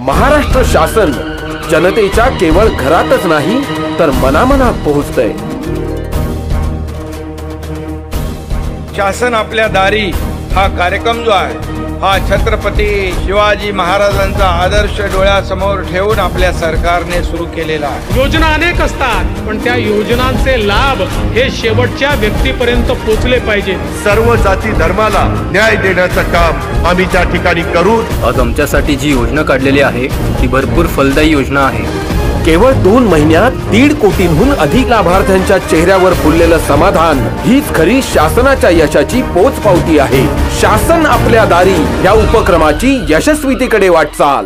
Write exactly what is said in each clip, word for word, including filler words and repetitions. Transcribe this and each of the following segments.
महाराष्ट्र शासन जनतेच्या केवळ घरातच नाही तर मनामनात पोहोचतंय। शासन आपल्या दारी हा कार्यक्रम जो आहे हा छत्रपती शिवाजी महाराजांचा आदर्श डोळ्यासमोर ठेवून आपल्या सरकारने सुरू केलेला आहे। योजना अनेक असतात पण त्या योजनांचे लाभ हे शेवटच्या व्यक्तीपर्यंत पोहोचले पाहिजे। सर्व जाती धर्माला न्याय देण्याचं काम आम्ही त्या ठिकाणी करू। आज आमच्यासाठी जी योजना काढलेली आहे ती भरपूर फलदायी योजना आहे। केवळ दोन महिन्यात दीड कोटींहून अधिक लाभार्थ्यांच्या चेहऱ्यावर फुललेलं समाधान हीच खरी शासनाच्या यशाची पोचपावती आहे। शासन आपल्या दारी या उपक्रमाची यशस्वीतेकडे वाटचाल।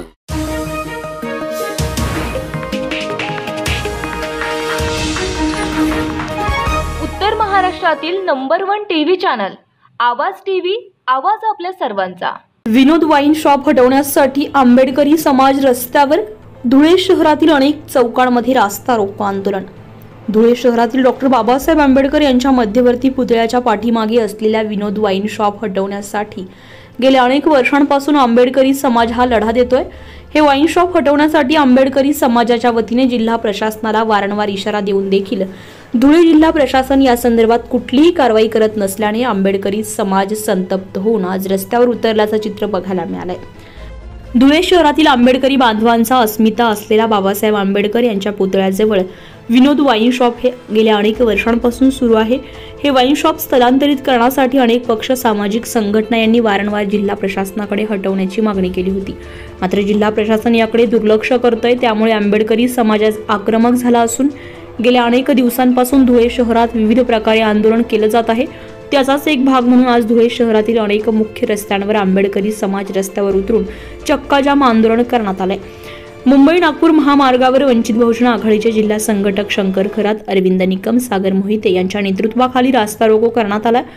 उत्तर महाराष्ट्रातील number one TV channel Aawaz TV, आवाज आपल्या सर्वांचा। विनोद वाईन शॉप हटवण्यासाठी आंबेडकरी समाज रस्त्यावर। धुळे शहरातील अनेक चौकांमध्ये रास्ता रोको आंदोलन। धुळे शहरातील डॉक्टर बाबासाहेब आंबेडकर यांच्या मध्यवर्ती पुतळ्याच्या पाठीमागे असलेल्या विनोद वाईन शॉप हटवण्यासाठी गेल्या अनेक वर्षांपासून आंबेडकरी समाज हा लढा देतोय। हे वाईन शॉप हटवण्यासाठी आंबेडकरी समाजाच्या वतीने जिल्हा प्रशासनाला वारंवार इशारा देऊन देखील धुळे जिल्हा प्रशासन या संदर्भात कुठलीही कारवाई करत नसल्याने आंबेडकरी समाज संतप्त होऊन आज रस्त्यावर उतरल्याचं चित्र बघायला मिळालंय। धुळे शहरातील आंबेडकरी बांधवांचा अस्मिता असलेल्या बाबासाहेब आंबेडकर यांच्या पुतळ्याजवळ विनोद वाईन शॉप हे गेल्या अनेक वर्षांपासून सुरू आहे। हे वाईन शॉप स्थलांतरित करण्यासाठी अनेक पक्ष, सामाजिक संघटना यांनी वारंवार जिल्हा प्रशासनाकडे हटवण्याची मागणी केली होती। मात्र जिल्हा प्रशासन याकडे दुर्लक्ष करतंय, त्यामुळे आंबेडकरी समाज आक्रमक झाला असून गेल्या अनेक दिवसांपासून धुळे शहरात विविध प्रकारे आंदोलन केलं जात आहे। त्याचाच एक भाग म्हणून आज धुळे शहरातील अनेक मुख्य रस्त्यांवर आंबेडकरी समाज रस्त्यावर उतरून चक्काजाम आंदोलन करण्यात आले। मुंबई नागपूर महामार्गावर वंचित बहुजन आघाडीचे जिल्हा संघटक शंकर खरात, अरविंद निकम, सागर मोहिते यांच्या नेतृत्वाखाली रास्ता रोको करण्यात आला।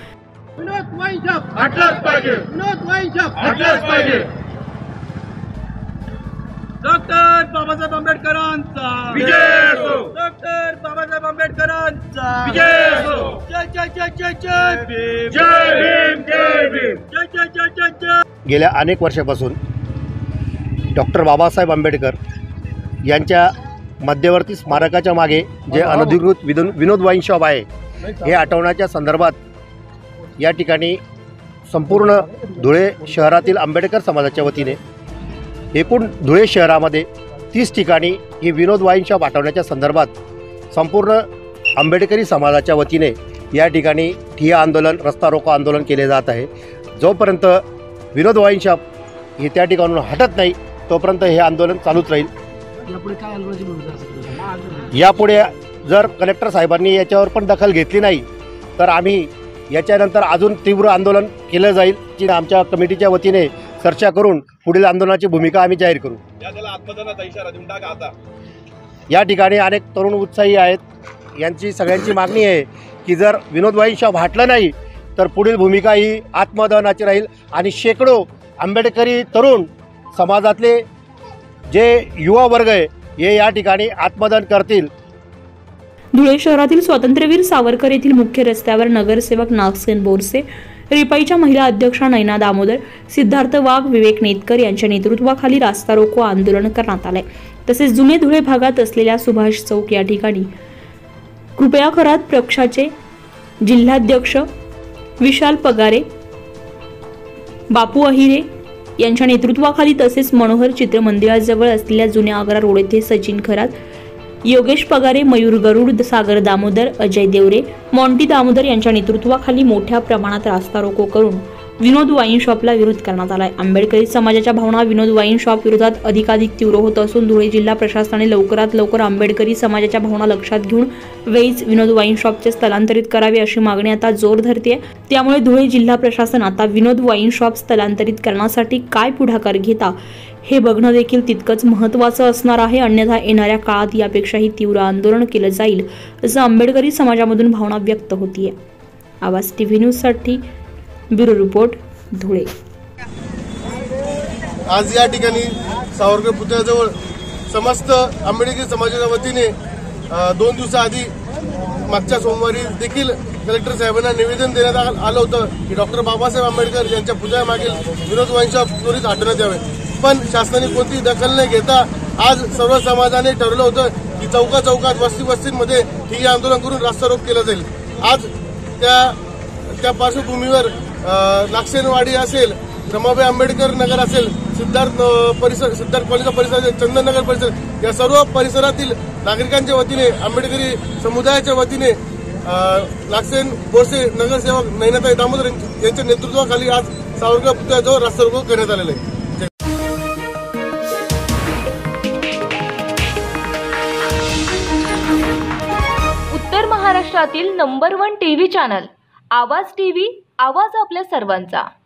डॉक्टर बाबासाहेब आंबेडकरांचा विजय असो। डॉक्टर बाबासाहेब आंबेडकरांचा विजय असो। जय जय जय जय जय भीम, जय भीम, जय भीम, जय जय जय जय जय। गेल्या अनेक वर्षापासून डॉक्टर बाबासाहेब आंबेडकर यांच्या मध्यवर्ती स्मारकाच्या मागे जे अनधिकृत विनोद वाईन शॉप आहे हे हटवण्याच्या संदर्भात या ठिकाणी संपूर्ण धुळे शहरातील आंबेडकर समाजाच्या वतीने एकूण धुळे शहरामध्ये तीस ठिकाणी ही विनोद वाईन शॉप हटवण्याच्या संदर्भात संपूर्ण आंबेडकरी समाजाच्या वतीने या ठिकाणी ठिय्या आंदोलन, रस्ता रोको आंदोलन केले जात आहे। जोपर्यंत विनोद वाईन शॉप हे त्या ठिकाणून हटत नाही तोपर्यंत हे आंदोलन चालूच राहील। यापुढे काय आंदोलनाची भूमिका असेल? यापुढे जर कलेक्टर साहेबांनी याच्यावर पण दखल घेतली नाही तर आम्ही याच्यानंतर अजून तीव्र आंदोलन केलं जाईल, जी आमच्या कमिटीच्या वतीने चर्चा करून पुढील आंदोलनाची भूमिका आम्ही जाहीर करू। या ठिकाणी अनेक तरुण उत्साही आहेत, यांची सगळ्यांची मागणी आहे की जर विनोद वाईन शॉप हटलं नाही तर पुढील भूमिका ही आत्मदहनाची राहील आणि शेकडो आंबेडकरी तरुण समाजातले जे युवा वर्ग आहे हे या ठिकाणी आत्मदहन करतील। धुळे शहरातील स्वातंत्र्यवीर सावरकर येथील मुख्य रस्त्यावर नगरसेवक नागसेन बोरसे, रिपाईच्या महिला अध्यक्षा नयना दामोदर, सिद्धार्थ वाघ, विवेक नेतकर यांच्या नेतृत्वाखाली रास्ता रोको आंदोलन करण्यात आले। तसेच जुने धुळे भागात असलेल्या सुभाष चौक या ठिकाणी कृपया खरात पक्षाचे जिल्हाध्यक्ष विशाल पगारे, बापू अहिरे यांच्या नेतृत्वाखाली तसेच मनोहर चित्रमंदिराजवळ असलेल्या जुन्या आग्रा रोड येथे सचिन खरात, योगेश पगारे, मयूर गरुड, सागर दामोदर, अजय देवरे, मॉन्टी दामोदर यांच्या नेतृत्वाखाली मोठ्या प्रमाणात रास्ता रोको करून विनोद वाईन शॉपला विरोध करण्यात आलाय। आंबेडकरी समाजाच्या भावना विनोद वाईन शॉप विरोधात अधिकाधिक तीव्र होत असून धुळे जिल्हा प्रशासनाने लवकरात लवकर आंबेडकरी समाजाच्या भावना लक्षात घेऊन वेळीच विनोद वाईन शॉपचे स्थलांतरित करावे अशी मागणी आता जोर धरते। त्यामुळे धुळे जिल्हा प्रशासन आता विनोद वाईन शॉप स्थलांतरित करण्यासाठी काय पुढाकार घेता हे बघणं देखील तितकंच महत्त्वाचं असणार आहे। अन्यथा येणाऱ्या काळात यापेक्षाही तीव्र आंदोलन केलं जाईल असं आंबेडकरी समाजामधून भावना व्यक्त होतीये। आवाज टीव्ही न्यूज साठी ब्युरो रिपोर्ट, धुळे। आज या ठिकाणी सावरकर पुतळ्याजवळ समस्त आंबेडकरी समाजाच्या वतीने दोन दिवसाआधी मागच्या सोमवारी देखील कलेक्टर साहेबांना निवेदन देण्यात आलं होतं की डॉक्टर बाबासाहेब आंबेडकर यांच्या पुतळ्यामागील विनोद वाईन शॉप त्वरित हटवण्यात यावे। पण शासनाने कोणतीही दखल न घेता आज सर्व समाजाने ठरवलं होतं की चौका चौकात वस्ती वस्तींमध्ये ठिय्या आंदोलन करून रास्ता रोक केलं जाईल। आज त्या त्या पार्श्वभूमीवर लाक्षेनवाडी असेल, रमाबाई आंबेडकर नगर असेल, सिद्धार्थ परिसर सिद्धार्थ कॉलेजचा परिसर असेल, चंदननगर परिसर या सर्व परिसरातील नागरिकांच्या वतीने, आंबेडकरी समुदायाच्या वतीने लाक्षेन बोरसे नगरसेवक नयनाताई दामोदर यांच्या नेतृत्वाखाली आज सावरकर पुतळ्याजवळ रास्ता रोको करण्यात आलेला आहे। उत्तर महाराष्ट्रातील number one TV channel Aawaz TV, आवाज आपल्या सर्वांचा।